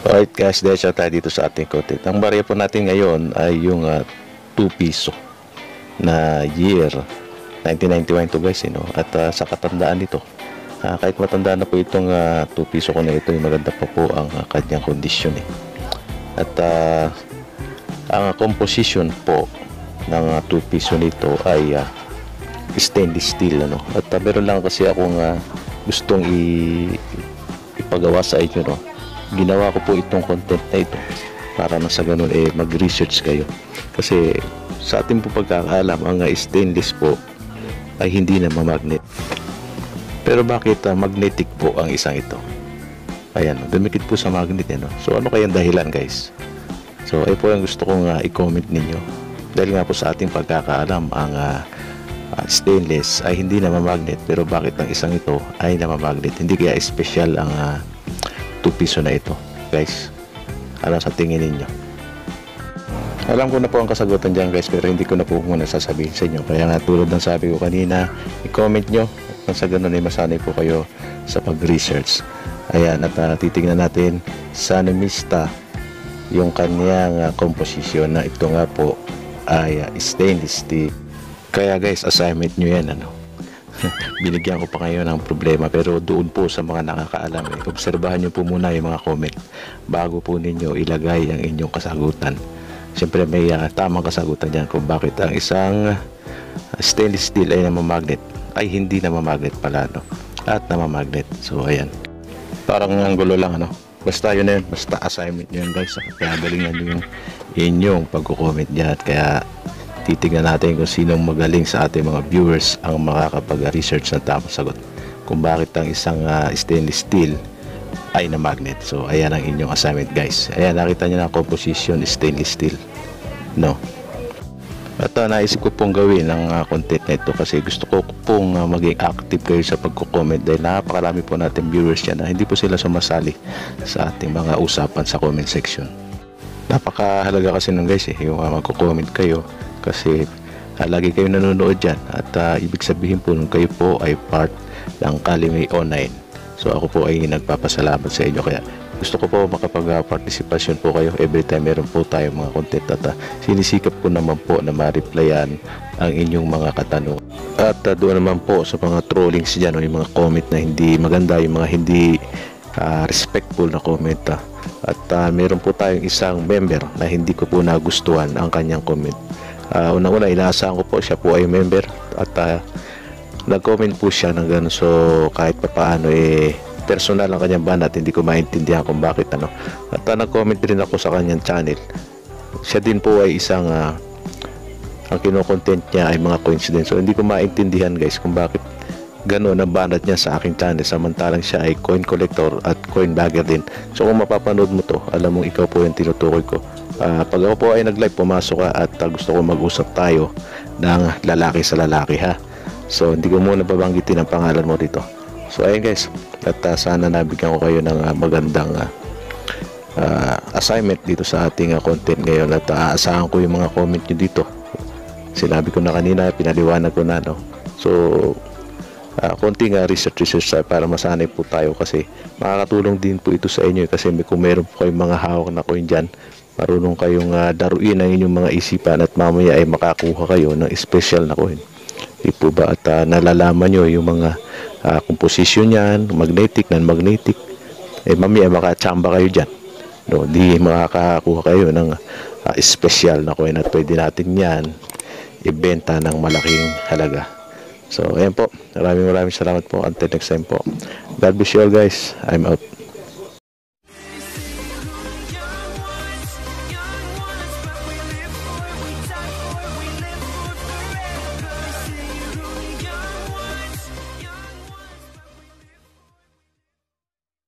Alright guys, dahil tayo dito sa ating content. Ang barya po natin ngayon ay yung 2 piso na year 1991 to guys, at sa katandaan nito, kahit matanda na po itong 2 piso ko na ito, maganda pa po ang kanyang kondisyon at ang composition po ng 2 piso nito ay stainless steel at meron lang kasi akong gustong ipagawa sa inyo ginawa ko po itong content na ito para na sa ganun mag-research kayo kasi sa ating po pagkakaalam ang stainless po ay hindi na magnet. Pero bakit magnetic po ang isang ito? Ayan, dumikit po sa magnet so ano kayang dahilan guys? So ay po yung gusto kong i-comment ninyo dahil nga po sa ating pagkakaalam ang stainless ay hindi na magnet, pero bakit ang isang ito ay namamagnet? Hindi kaya special ang 2 piso na ito guys? Ano sa tingin ninyo? Alam ko na po ang kasagutan dyan guys, pero hindi ko na po muna sasabihin sa inyo. Kaya nga tulad ng sabi ko kanina, i-comment nyo kung sa ganun ay masanay po kayo sa pag-research. Ayan, at titignan natin sa Numista yung kanyang composition na ito nga po ay stainless steel. Kaya guys, assignment nyo yan binigyan ko pa kayo ng problema, pero doon po sa mga nakakaalam obserbahan nyo po muna yung mga comment bago po ninyo ilagay ang inyong kasagutan. Siyempre may tamang kasagutan dyan kung bakit ang isang stainless steel ay namamagnet ay hindi namamagnet pala at namamagnet. So ayan, parang ang gulo lang basta yun na yun, basta assignment nyo yan guys. Kaya galingan nyo yung inyong pagko-comment dyan. Kaya titignan natin kung sinong magaling sa ating mga viewers ang makakapag-research ng tamang sagot kung bakit ang isang stainless steel ay na magnet. So ayan ang inyong assignment guys. Ayan, nakita nyo na composition stainless steel at naisip ko pong gawin ang content na ito kasi gusto ko pong maging active kayo sa pagko-comment dahil napakarami po natin viewers yan na hindi po sila sumasali sa ating mga usapan sa comment section. Napakahalaga kasi nun guys yung magko-comment kayo kasi lagi kayo nanonood dyan at ibig sabihin po nung kayo po ay part ng Kalimay Online. So ako po ay nagpapasalamat sa inyo, kaya gusto ko po makapag-participation po kayo every time meron po tayong mga content at sinisikap ko naman po na ma-replyan ang inyong mga katanungan. At doon naman po sa mga trollings dyan yung mga comment na hindi maganda, yung mga hindi respectful na comment at meron po tayong isang member na hindi ko po nagustuhan ang kanyang comment. Unang-una inaasahan ko po siya po ay member at nag-comment po siya ng gano'n, so kahit pa paano personal ang kanyang ban at hindi ko maintindihan kung bakit at nag-comment din ako sa kanyang channel. Siya din po ay isang ang kino-content niya ay mga coincidence, so hindi ko maintindihan guys kung bakit gano'n ang banat niya sa aking channel samantalang siya ay coin collector at coin bagger din. So kung mapapanood mo to, alam mong ikaw po yung tinutukoy ko. Pag ako po ay nag-live, pumasok ka at gusto ko mag-usap tayo ng lalaki sa lalaki so hindi ko muna babanggitin ang pangalan mo dito. So ayun guys, at sana nabigyan ko kayo ng magandang assignment dito sa ating content ngayon at aasahan ko yung mga comment nyo dito. Sinabi ko na kanina, pinaliwanag ko na so konting research para masanay po tayo kasi makakatulong din po ito sa inyo kasi kung meron po kayong mga hawak na coin dyan, marunong kayong daruin ang inyong mga isipan at mamaya ay makakuha kayo ng special na coin. Di po ba? At nalalaman nyo yung mga composition yan, magnetic, non-magnetic, mamaya makachamba kayo dyan. Di makakakuha kayo ng special na coin at pwede natin yan ibenta ng malaking halaga. So ayan po, maraming salamat po. Until next time po, God bless you all guys. I'm out.